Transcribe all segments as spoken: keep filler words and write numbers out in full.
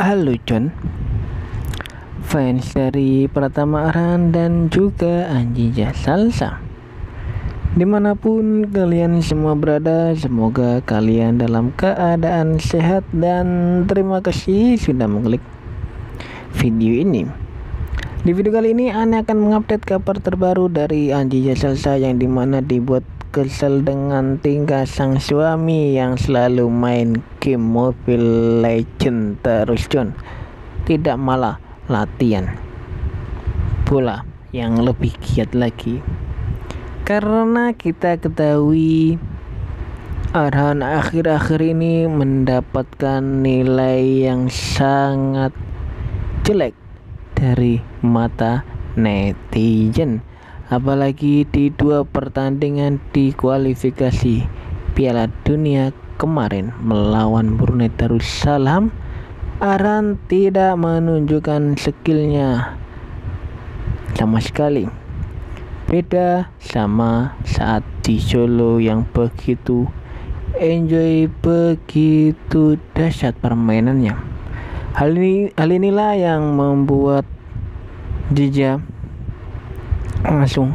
Halo John, fans dari Pratama Arhan dan juga Anjija Salsa. Dimanapun kalian semua berada, semoga kalian dalam keadaan sehat dan terima kasih sudah mengklik video ini. Di video kali ini Ane akan mengupdate kabar terbaru dari Anjija Salsa yang dimana dibuat kesel dengan tingkah sang suami yang selalu main game Mobile Legend terus John, tidak malah latihan bola yang lebih giat lagi. Karena kita ketahui Arhan akhir-akhir ini mendapatkan nilai yang sangat jelek dari mata netizen, apalagi di dua pertandingan di kualifikasi Piala Dunia kemarin melawan Brunei Darussalam. Arhan tidak menunjukkan skillnya sama sekali. Beda sama saat di Solo yang begitu enjoy, begitu dahsyat permainannya. Hal ini hal inilah yang membuat Jija langsung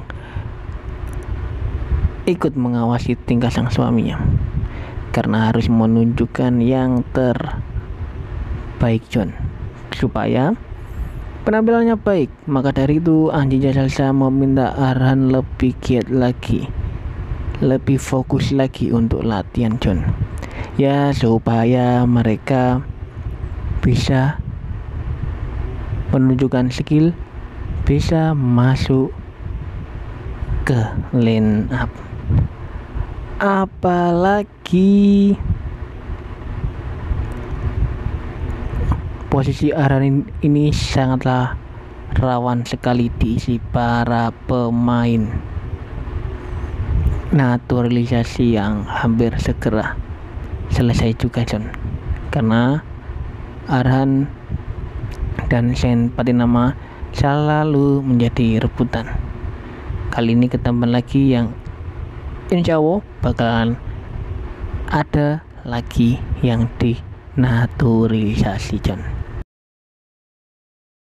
ikut mengawasi tingkah sang suaminya karena harus menunjukkan yang terbaik John supaya penampilannya baik. Maka dari itu Anjija Salsa meminta Arhan lebih giat lagi, lebih fokus lagi untuk latihan John, ya supaya mereka bisa menunjukkan skill, bisa masuk ke line up. Apalagi posisi Arhan ini sangatlah rawan sekali diisi para pemain naturalisasi yang hampir segera selesai juga John, karena Arhan dan Sen Patinama selalu menjadi rebutan. Kali ini ketemu lagi yang insya Allah bakalan ada lagi yang dinaturalisasi John.